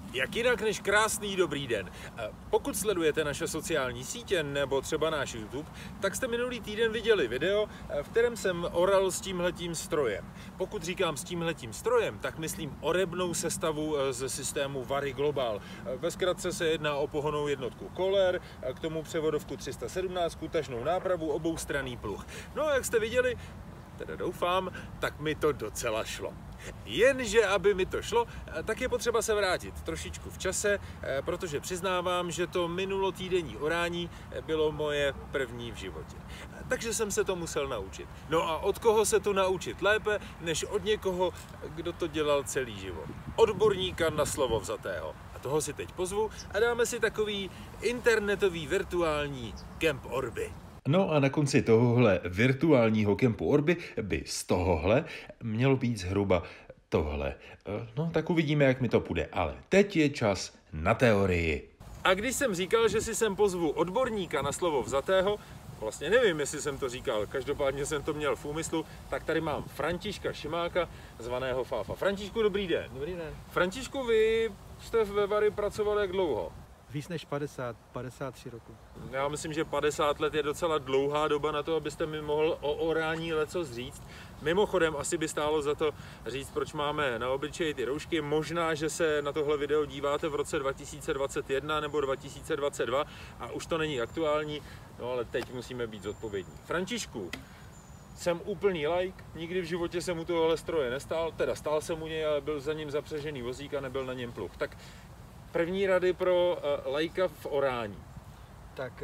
Jak jinak než krásný dobrý den. Pokud sledujete naše sociální sítě nebo třeba náš YouTube, tak jste minulý týden viděli video, v kterém jsem oral s tímhletím strojem. Pokud říkám s tímhletím strojem, tak myslím orebnou sestavu ze systému Vary Global. Ve zkratce se jedná o pohonnou jednotku Kohler, k tomu převodovku 317, tažnou nápravu, oboustranný pluh. No a jak jste viděli, teda doufám, tak mi to docela šlo. Jenže aby mi to šlo, tak je potřeba se vrátit trošičku v čase, protože přiznávám, že to minulotýdenní orání bylo moje první v životě. Takže jsem se to musel naučit. No a od koho se to naučit lépe, než od někoho, kdo to dělal celý život. Odborníka na slovo vzatého. A toho si teď pozvu a dáme si takový internetový virtuální Camp Orby. No a na konci tohohle virtuálního kempu Orby by z tohohle mělo být zhruba tohle. No tak uvidíme, jak mi to půjde, ale teď je čas na teorii. A když jsem říkal, že si sem pozvu odborníka na slovo vzatého, vlastně nevím, jestli jsem to říkal, každopádně jsem to měl v úmyslu, tak tady mám Františka Šimáka, zvaného Fáfa. Františku, dobrý den. Dobrý den. Františku, vy jste ve Vary pracoval jak dlouho? Víc než 53 roku. Já myslím, že 50 let je docela dlouhá doba na to, abyste mi mohl o orání lecos říct. Mimochodem, asi by stálo za to říct, proč máme na obličeji ty roušky. Možná, že se na tohle video díváte v roce 2021 nebo 2022 a už to není aktuální, no ale teď musíme být zodpovědní. Františku, jsem úplný laik, nikdy v životě jsem u tohohle stroje nestál, teda stál jsem u něj, ale byl za ním zapřežený vozík a nebyl na něm pluh. Tak první rady pro laika v orání. Tak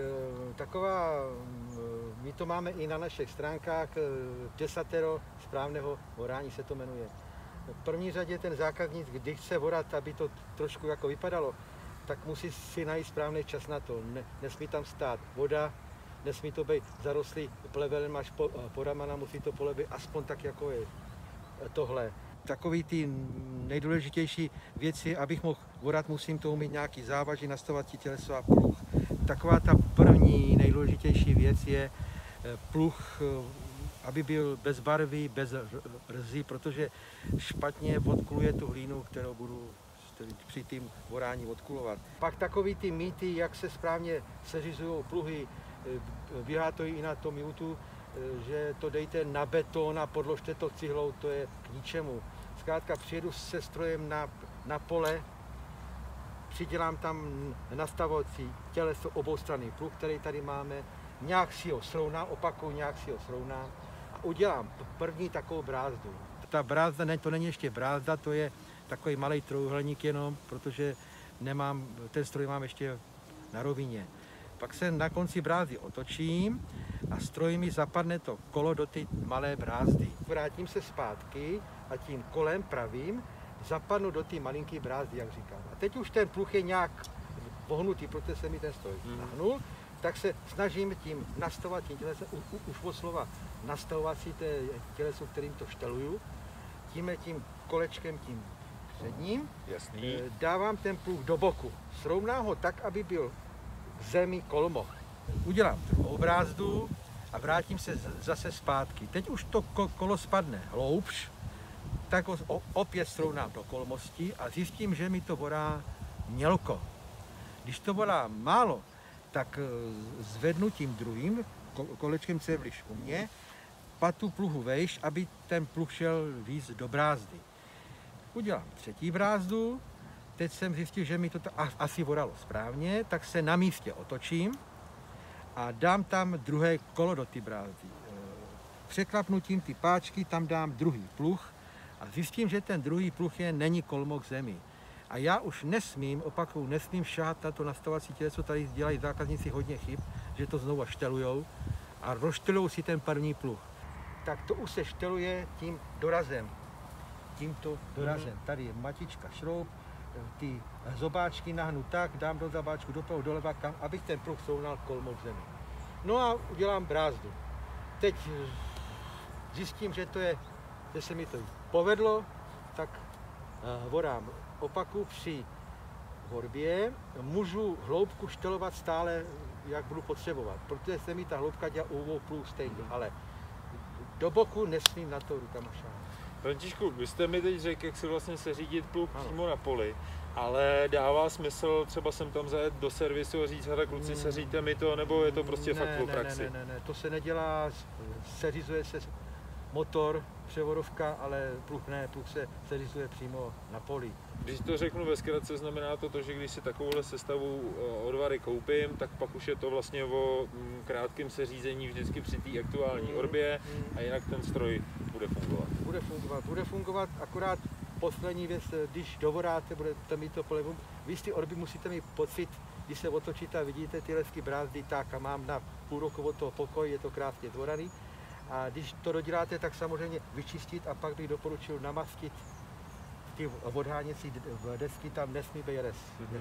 my to máme i na našich stránkách, desatero správného orání se to jmenuje. V první řadě ten zákazník, když chce orat, aby to trošku jako vypadalo, tak musí si najít správný čas na to. Nesmí tam stát voda, nesmí to být zarostlý plevelem až po ramena, musí to pole být aspoň tak, jako je tohle. Takový ty nejdůležitější věci, abych mohl orat, musím to mít nějaký závaží, nastavovat těleso a pluh. Taková ta první nejdůležitější věc je pluh, aby byl bez barvy, bez rzy, protože špatně odkuluje tu hlínu, kterou budu při tím orání odkulovat. Pak takový ty mýty, jak se správně seřizují pluhy, běhá to i na tom YouTube, že to dejte na beton a podložte to cihlou, to je k ničemu. Zkrátka přijedu se strojem na pole, přidělám tam nastavovací těleso oboustranný pluh, který tady máme, nějak si ho srovnám, opakuju, nějak si ho srovnám a udělám první takovou brázdu. Ta brázda, to není ještě brázda, to je takový malý trojúhelník jenom, protože ten stroj mám ještě na rovině. Pak se na konci brázdy otočím a stroj mi zapadne to kolo do té malé brázdy. Vrátím se zpátky a tím kolem pravým zapadnu do té malinké brázdy, jak říkám. A teď už ten pluh je nějak pohnutý, protože se mi ten stroj nahnul, tak se snažím tím nastavovat tím tělesem, už od slova nastavovací těleso, kterým to šteluju, tím kolečkem, tím předním. Jasný. Dávám ten pluh do boku, srovnám ho tak, aby byl v zemi kolmo. Udělám druhou brázdu a vrátím se zase zpátky. Teď už to kolo spadne hloubš, tak ho opět srovnám do kolmosti a zjistím, že mi to vorá mělko. Když to vorá málo, tak zvednu tím druhým kolečkem, co je blíž u mě, patu pluhu vejš, aby ten pluh šel víc do brázdy. Udělám třetí brázdu, teď jsem zjistil, že mi to asi voralo správně, tak se na místě otočím a dám tam druhé kolo do té brázdy. Překlapnutím ty páčky tam dám druhý pluh a zjistím, že ten druhý pluh není kolmo k zemi. A já už nesmím šahat na to nastavovací těleso, tady dělají zákazníci hodně chyb, že to znovu štelujou a rozštelujou si ten první pluh. Tak to už se šteluje tím dorazem. Tímto dorazem. Tady je matička šroub, ty zobáčky nahnu tak, dám do zabáčku dopravo, doleva, abych ten pluh srovnal kolmo k zemi. No a udělám brázdu. Teď zjistím, že se mi to povedlo, tak vorám opaku při horbě. Můžu hloubku štelovat stále, jak budu potřebovat, protože se mi ta hloubka dělá u obou pluhů stejně, ale do boku nesmím na to rukama šáhnout. Františku, vy jste mi teď řekl, jak si vlastně seřídit pluh přímo na poli. Ale dává smysl třeba sem tam zajet do servisu a říct, hele kluci, seřiďte mi to, nebo je to prostě fakt o praxi? Ne, to se nedělá, seřizuje se motor, převodovka, ale pluh se seřizuje přímo na poli. Když to řeknu ve zkratce, znamená to, že když si takovouhle sestavu od Vary koupím, tak pak už je to vlastně o krátkém seřízení vždycky při té aktuální orbě a jinak ten stroj bude fungovat. Bude fungovat, akorát poslední věc, když dovoráte, budete mít to polevu, vy z ty orby musíte mít pocit, když se otočíte a vidíte ty lesky brázdy, tak a mám na půl roku od toho pokoj, je to krásně zvoraný. A když to doděláte, tak samozřejmě vyčistit a pak bych doporučil namastit ty odháněcí desky, tam nesmí být res.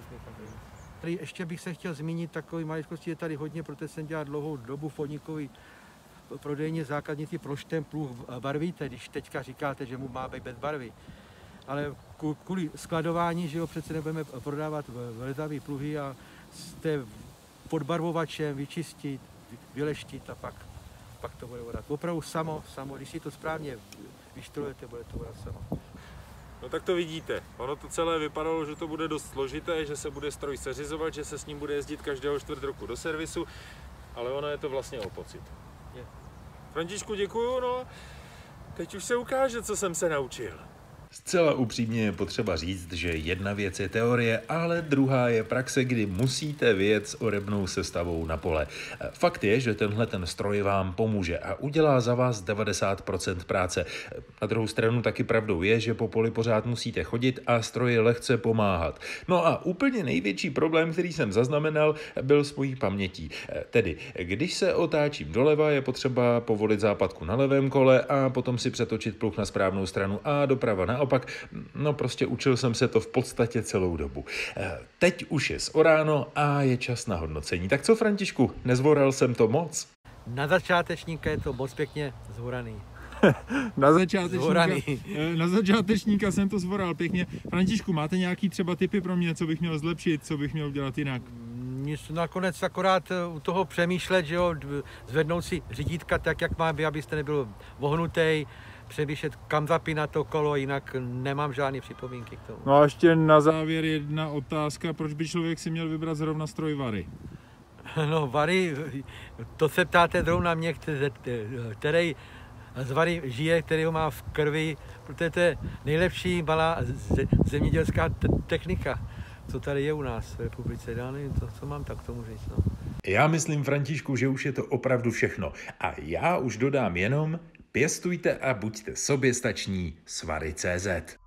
Tady ještě bych se chtěl zmínit takový maličkosti, je tady hodně, protože jsem dělal dlouhou dobu foníkový prodejně zákazníci, proč ten pluh barvíte, když teďka říkáte, že mu má být bez barvy. Ale kvůli skladování, že jo, přece nebudeme prodávat vlezavý pluhy a jste podbarvovačem vyčistit, vyleštit a pak to bude vodat. Opravdu samo, když si to správně vyštrujete, bude to vodat samo. No tak to vidíte. Ono to celé vypadalo, že to bude dost složité, že se bude stroj seřizovat, že se s ním bude jezdit každého čtvrt roku do servisu, ale ono je to vlastně o pocit. Je. Františku, děkuju, no. Teď už se ukáže, co jsem se naučil. Zcela upřímně je potřeba říct, že jedna věc je teorie, ale druhá je praxe, kdy musíte vyjet s orebnou sestavou na pole. Fakt je, že ten stroj vám pomůže a udělá za vás 90% práce. Na druhou stranu taky pravdou je, že po poli pořád musíte chodit a stroji lehce pomáhat. No a úplně největší problém, který jsem zaznamenal, byl s mojí pamětí. Tedy, když se otáčím doleva, je potřeba povolit západku na levém kole a potom si přetočit pluh na správnou stranu a doprava naopak. No prostě učil jsem se to v podstatě celou dobu. Teď už je zoráno a je čas na hodnocení. Tak co, Františku, nezvoral jsem to moc? Na začátečníka je to moc pěkně zvoraný. Na začátečníka jsem to zvoral pěkně. Františku, máte nějaký třeba tipy pro mě, co bych měl zlepšit, co bych měl dělat jinak? Nakonec akorát u toho přemýšlet, že jo, zvednout si řídítka tak, jak má být, abyste nebyl vohnutý, přemýšlet, kam zapínat to kolo, jinak nemám žádné připomínky k tomu. No a ještě na závěr jedna otázka, proč by člověk si měl vybrat zrovna stroj Vary? No Vary, to se ptáte zrovna mě, který z Vary žije, který ho má v krvi, protože to je nejlepší malá zemědělská technika, co tady je u nás v republice. Já nevím, co mám tak k tomu říct. No. Já myslím, Františku, že už je to opravdu všechno. A já už dodám jenom: pěstujte a buďte soběstační s Vary.cz.